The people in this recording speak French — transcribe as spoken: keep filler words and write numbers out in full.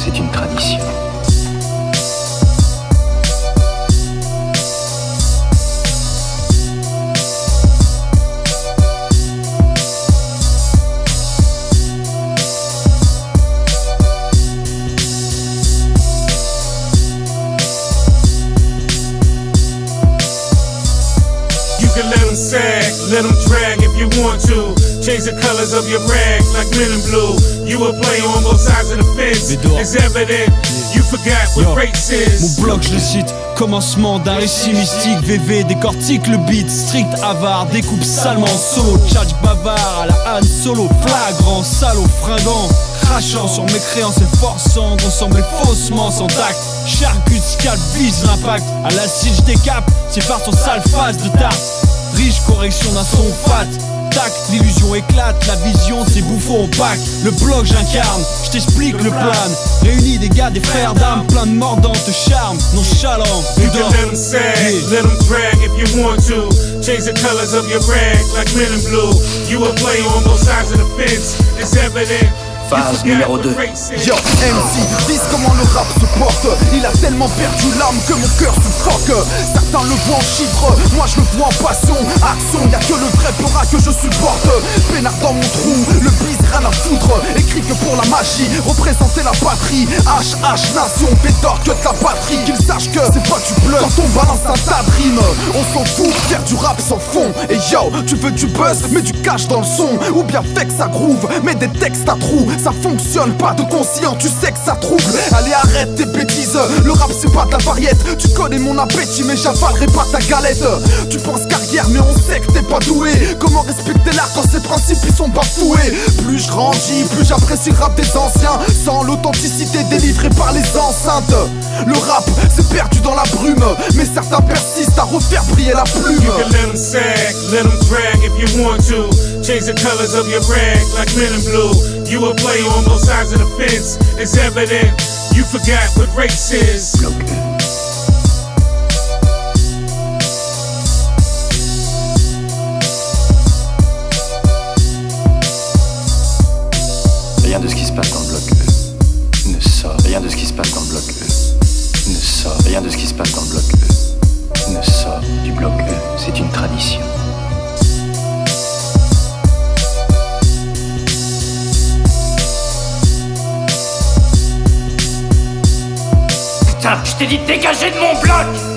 c'est une tradition. Let them sag, let them drag if you want to. Change the colors of your rag like men in blue. You a player on both sides of the fence. It's evident you forgot what race is. Mon blog, je le cite, commencement d'un récit mystique. V V décortique le beat, strict avare, découpe salement solo. Tchatch bavard à la Han Solo, flagrant, salaud, fringant, crachant sur mes créances et forçant ressembler faussement sans tact. Charcute, scalp, vise l'impact. À l'acide, je décape, sépare son sale face de tarte. Riche correction d'un son fat. Tac, l'illusion éclate, la vision c'est bouffon opaque. Le blog j'incarne, je t'explique le plan. Réunis des gars, des frères d'âme, plein de mordants te charme, nonchalant. You can let them sag, let them drag if you want to. Change the colors of your rag like men in blue. You a player on both sides of the fence. It's evident. Phase numéro deux. Yo, M C, dis comment le rap se porte. Il a tellement perdu l'âme que mon cœur suffoque. Certains le voient en chiffres, moi je le vois en passion. Action, y'a que le vrai peurat que je supporte. Pénard dans mon trou, le bise rien à foutre. Écrit que pour la magie, représenter la patrie. H H nation, pétard que de la patrie. Qu'ils sachent que c'est pas du bleu quand on balance un tas de rimes. On s'en fout, faire du rap sans fond. Et yo, tu veux du buzz, mets du cash dans le son. Ou bien fais que ça groove, mets des textes à trous. Ça fonctionne, pas de conscient, tu sais que ça trouble. Allez arrête tes bêtises, le rap c'est pas de la variette. Tu connais mon appétit mais j'avalerai pas ta galette. Tu penses carrière mais on sait que t'es pas doué. Comment respecter l'art quand ses principes ils sont bafoués. Plus je grandis, plus j'apprécie le rap des anciens. Sans l'authenticité délivrée par les enceintes. Le rap c'est perdu dans la brume. Mais certains persistent à refaire briller la plume. You can let them sag, let them drag if you want to. Change the colors of your rag like men in blue. You a player on both sides of the fence. It's evident you forgot what race is. Bloc E. Rien de ce qui se passe dans le bloc E ne sort. Rien de ce qui se passe dans le bloc E ne sort. Rien de ce qui se passe dans le bloc E ne sort du bloc E. C'est une tradition. Putain, je t'ai dit de dégager de mon bloc!